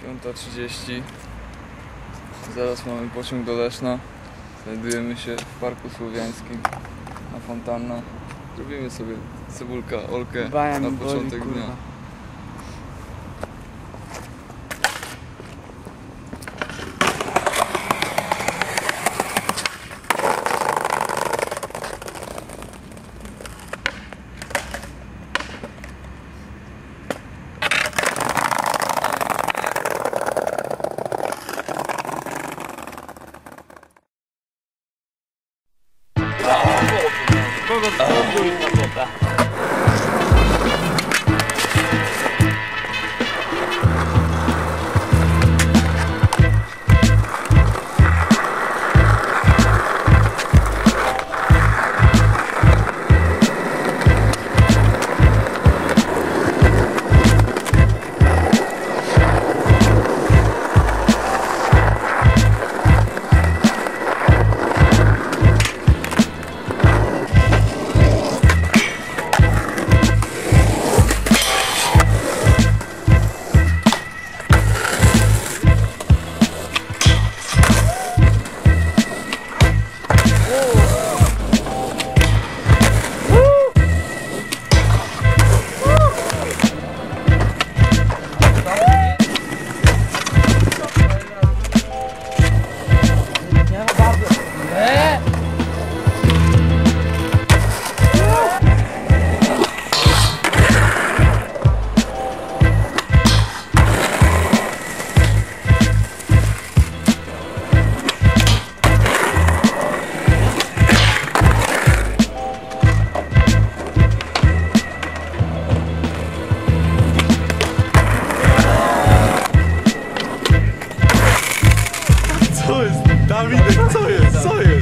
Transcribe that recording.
5:30. Zaraz mamy pociąg do Leszna. Znajdujemy się w Parku Słowiańskim na fontanna. Robimy sobie cebulka, olkę na początek dnia. Kogo spróbuj na kota? Dawidek, co jest? Co jest?